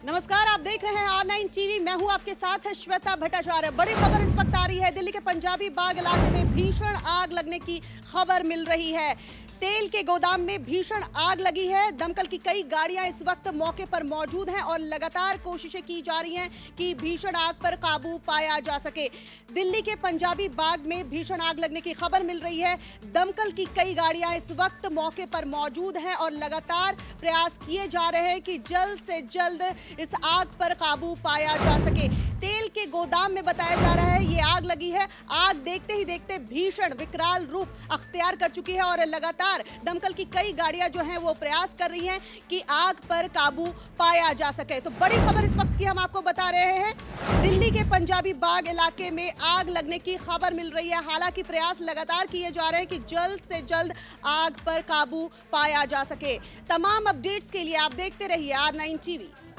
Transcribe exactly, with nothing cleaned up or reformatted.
नमस्कार, आप देख रहे हैं आर नाइन टीवी। मैं हूं आपके साथ श्वेता भट्टाचार्य। बड़ी खबर इस वक्त आ रही है। दिल्ली के पंजाबी बाग इलाके में भीषण आग लगने की खबर मिल रही है। तेल के गोदाम में भीषण आग लगी है। दमकल की कई गाड़ियां इस वक्त मौके पर मौजूद हैं और लगातार कोशिशें की जा रही हैं कि भीषण आग पर काबू पाया जा सके। दिल्ली के पंजाबी बाग में भीषण आग लगने की खबर मिल रही है। दमकल की कई गाड़ियां इस वक्त मौके पर मौजूद हैं और लगातार प्रयास किए जा रहे हैं कि जल्द से जल्द इस आग पर काबू पाया जा सके। तेल के गोदाम में बताया जा रहा है ये आग लगी है। आग देखते ही देखते भीषण विकराल रूप अख्तियार कर चुकी है और लगातार दमकल की कई गाड़ियां जो हैं वो प्रयास कर रही हैं कि आग पर काबू पाया जा सके। तो बड़ी खबर इस वक्त की हम आपको बता रहे हैं। दिल्ली के पंजाबी बाग इलाके में आग लगने की खबर मिल रही है। हालांकि प्रयास लगातार किए जा रहे हैं कि जल्द से जल्द आग पर काबू पाया जा सके। तमाम अपडेट्स के लिए आप देखते रहिए आर नाइन टीवी।